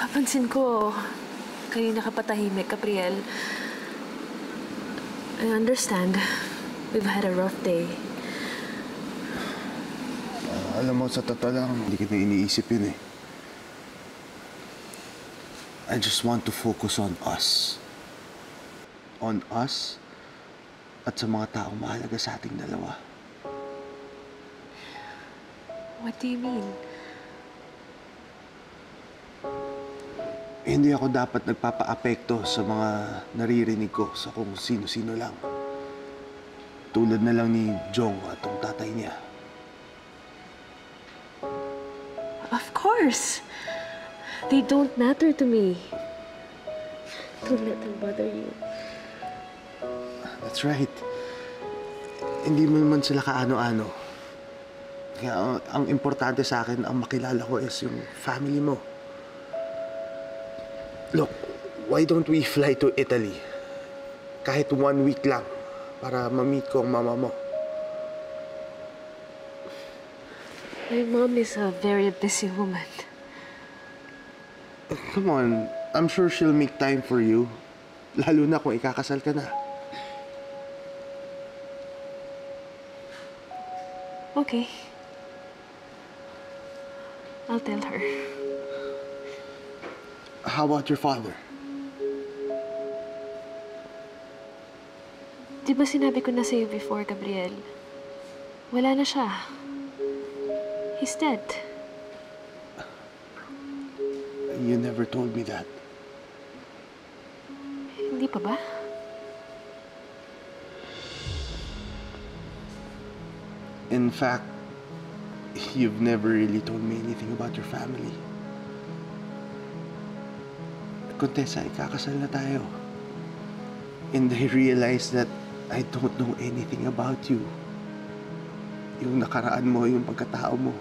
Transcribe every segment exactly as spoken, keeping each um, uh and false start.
Napapansin ko, kanina ka patahimik, Gabriel. I understand. We've had a rough day. Uh, alam mo, sa totoo lang, hindi kita iniisip yun eh. I just want to focus on us. On us at sa mga taong mahalaga sa ating dalawa. What do you mean? Hindi ako dapat nagpapa-apekto sa mga naririnig ko sa kung sino-sino lang. Tulad na lang ni Jong at ang tatay niya. Of course! They don't matter to me. Don't let them bother you. That's right. Hindi mo naman sila kaano-ano. Kaya ang, ang importante sa akin, ang makilala ko is yung family mo. Look, why don't we fly to Italy? Kahit one week lang, para ma-meet ko ang mama mo. My mom is a very busy woman. Come on, I'm sure she'll make time for you. Lalo na kung ikakasal ka na. Okay. I'll tell her. How about your father? Di ba sinabi ko na sa'yo before, Gabriel? Wala na siya. He's dead. You never told me that. Hindi pa ba? In fact, you've never really told me anything about your family. Contessa, ikakasal na tayo. And I realized that I don't know anything about you. Yung nakaraan mo, yung pagkatao mo.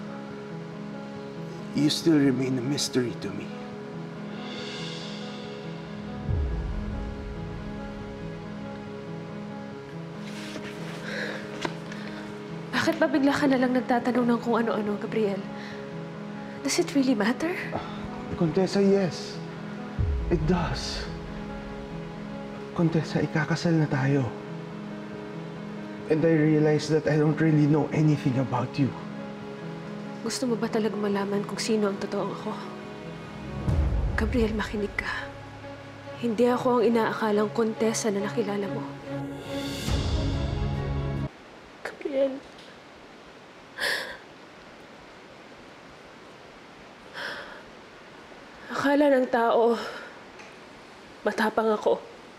You still remain a mystery to me. Bakit ba bigla ka na lang nagtatanong ng kung ano-ano, Gabriel? Does it really matter? Uh, Contessa, yes. It does. Contessa, ikakasal na tayo. And I realized that I don't really know anything about you. Gusto mo ba talaga malaman kung sino ang totoong ako? Gabriel, makinig ka. Hindi ako ang inaakalang Contessa na nakilala mo. Gabriel. Akala ng tao, matapang ako.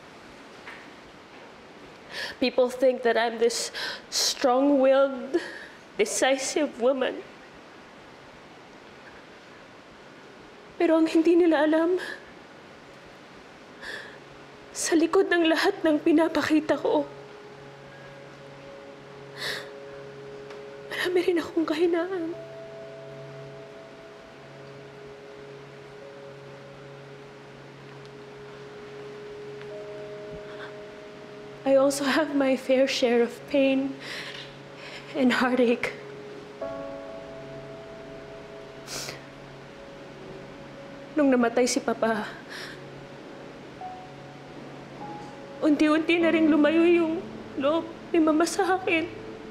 People think that I'm this strong-willed, decisive woman. Pero ang hindi nila alam, sa likod ng lahat ng pinapakita ko, marami rin akong kahinaan. I also have my fair share of pain and heartache. Nung namatay si Papa, unti-unti na rin lumayo yung loob ni Mama sa akin.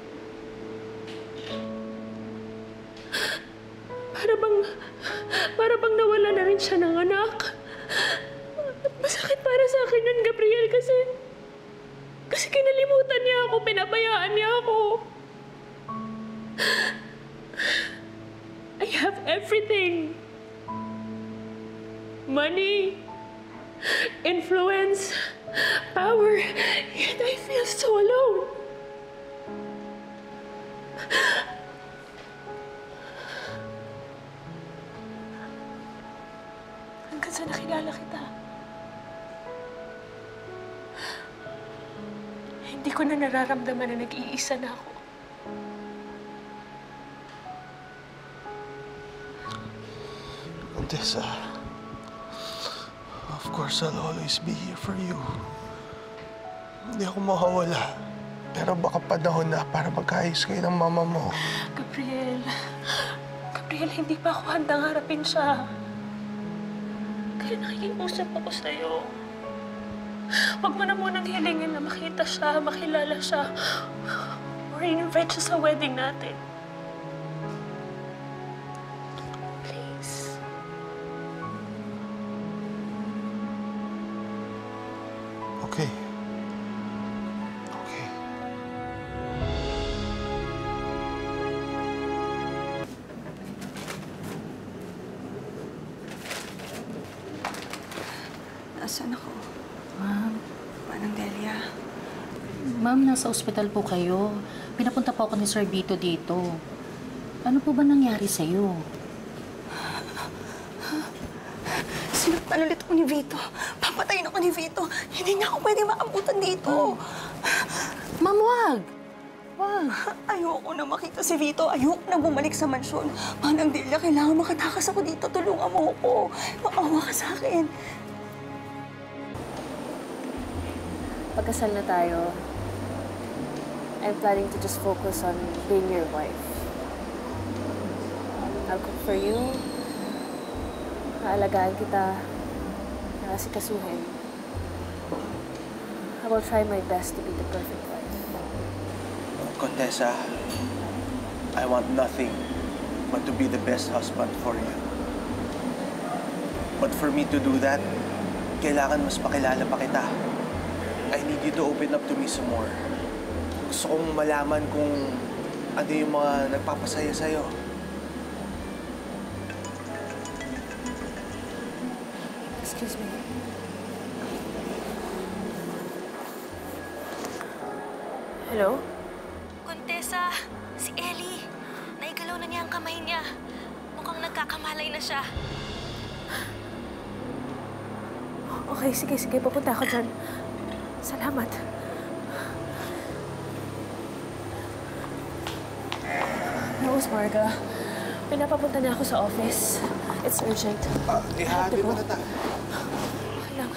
Para bang, para bang nawala na rin siya ng anak. Masakit para sa akin yun, Gabriel, kasi Kasi kinalimutan niya ako, pinabayaan niya ako. I have everything. Money, influence, power, yet I feel so alone. Hanggang sa nakilala kita. Hindi ko na nararamdaman na nag-iisa na ako. Contessa, of course I'll always be here for you. Hindi ako mawawala. Pero baka panahon na para magkaayos kayo ng mama mo. Gabriel, Gabriel, hindi pa ako handang harapin siya. Kaya nakikiusap ako sa'yo. Huwag mo na munang hilingin na makita siya, makilala siya, or invite siya sa wedding natin. Please. Okay. Okay. Nasaan ako? Ma'am, Manang Delia. ma'am, nasa ospital po kayo. Pinapunta po ako ni Sir Vito dito. Ano po ba nangyari sa'yo? Sinaktan ulit ako ni Vito. Papatayin ako ni Vito. Hindi niya ako pwede maabutan dito. Ma'am, wag! Wag! Ayoko na makita si Vito. Ayoko na bumalik sa mansyon. Manang Delia, kailangan makatakas ako dito. Tulungan mo ako. Maawa ka sa akin. Pagkasal na tayo, I'm planning to just focus on being your wife. I'll cook for you, aalagaan kita, nakasikasuhin. I will try my best to be the perfect wife. Contessa, I want nothing but to be the best husband for you. But for me to do that, kailangan mas makilala pa kita. I need you to open up to me some more. Gusto kong malaman kung ano yung mga nagpapasaya sa'yo. Excuse me. Hello? Kontesa, si Ellie. Naigalaw na niya ang kamay niya. Mukhang nagkakamalay na siya. Okay, sige, sige. Papunta ako dyan. Salamat. Rose, Marga. Pinapapunta niya ako sa office. It's urgent. Ah, ihati mo na ta. Okay lang.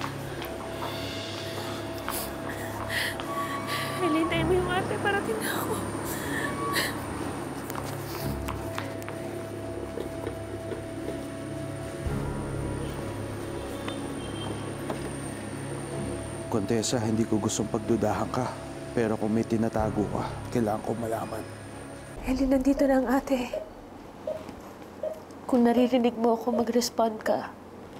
Hilintayin mo yung ate. Parating na ako. Contessa, hindi ko gustong pagdudahan ka. Pero kung may tinatago ka, kailangan ko malaman. Ellie, nandito na ang ate. Kung naririnig mo ako, mag-respond ka.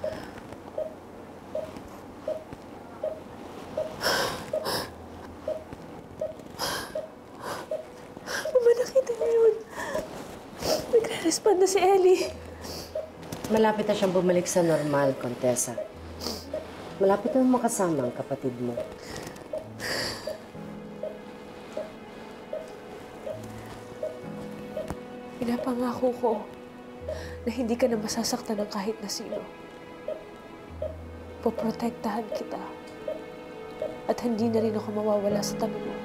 Mama, nakita niyo yun. Nagre-respond na si Ellie. Malapit na siyang bumalik sa normal, Contessa. Malapit na makasama ang kapatid mo. Pinapangako ko na hindi ka na masasaktan ng kahit na sino. Poprotektahan kita. At hindi na rin ako mawawala sa tabi mo.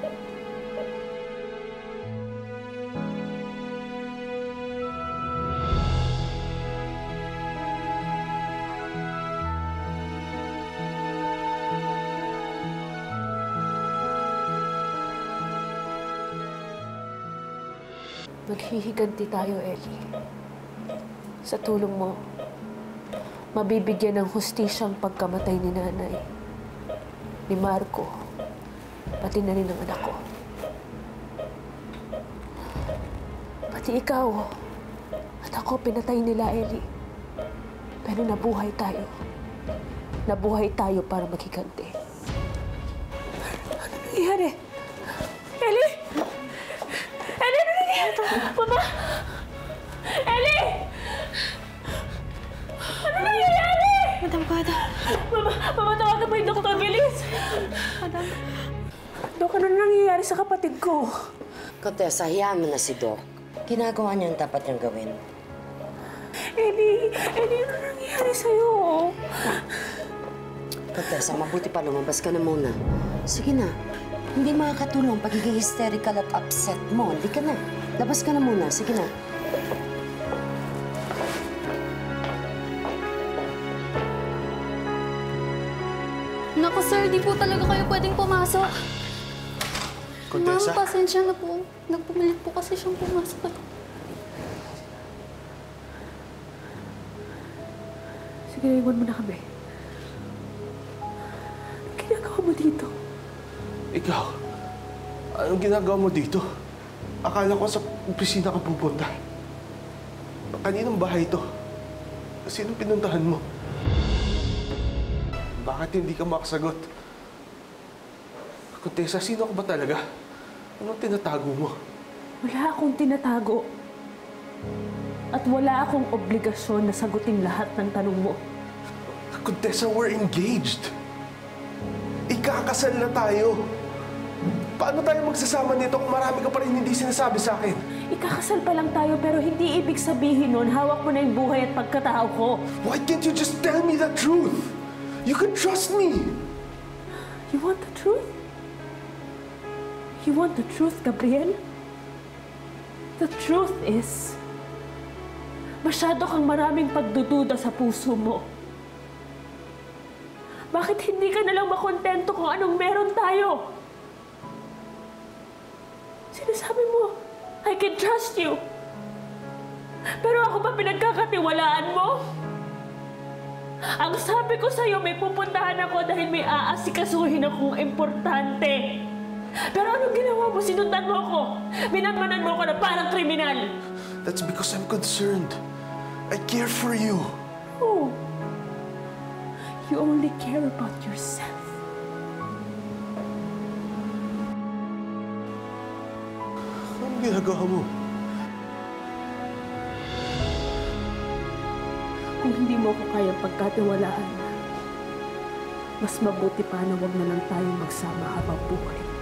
Maghihiganti tayo, Ellie. Sa tulong mo, mabibigyan ng hustisyang pagkamatay ni nanay, ni Marco, pati na rin ng anak ko. Pati ikaw at ako pinatay nila, Ellie. Pero nabuhay tayo. Nabuhay tayo para maghiganti. Ano nangyari? Ellie! Ellie, ano nangyari? Mama! Ellie! Ano nangyayari? Madam Guada. Mama, mama, tawagan mo yung doktor, bilis! Madam. Dok, ano nangyayari sa kapatid ko? Contessa, hayaan mo na si Doc. Ginagawa niya ang dapat niyang gawin. Ellie, Ellie, ano nangyayari sa'yo? Contessa, mabuti pa lumabas ka na muna. Sige na. Hindi makakatulong pagiging hysterical at upset mo. Hindi ka na. Labas ka na muna. Sige na. Naku, sir, di po talaga kayo pwedeng pumasok. Contessa? Ma'am, pasensya na po. Nagpumilit po kasi siyang pumasok. Sige, iwan mo na kami. Anong ginagawa mo dito? Ikaw, anong ginagawa mo dito? Akala ko sa opisina ka pupunta. Kaninong bahay ito? Sinong pinuntahan mo? Bakit hindi ka makasagot? Contessa, sino ka ba talaga? Anong tinatago mo? Wala akong tinatago. At wala akong obligasyon na sagutin lahat ng tanong mo. Contessa, we're engaged. Ikakasal na tayo. Paano tayo magsasama nito kung marami ka pa rin hindi sinasabi sa akin? Ikakasal pa lang tayo pero hindi ibig sabihin nun hawak mo na yung buhay at pagkatao ko. Why can't you just tell me the truth? You can trust me. You want the truth? You want the truth, Gabriel? The truth is, masyado kang maraming pagdududa sa puso mo. Bakit hindi ka nalang makontento kung anong meron tayo? Sinasabi mo, I can trust you. Pero ako ba pinagkakatiwalaan mo? Ang sabi ko sa'yo, may pupuntahan ako dahil may aasikasuhin akong importante. Pero anong ginawa mo? Sinundan mo ako. Binanganan mo ako na parang kriminal. That's because I'm concerned. I care for you. Oh. You only care about yourself. Anong ginagawa mo? Kung hindi mo ako kayang pagkatiwalaan, mas mabuti pa na wag na lang tayong magsama habang buhay.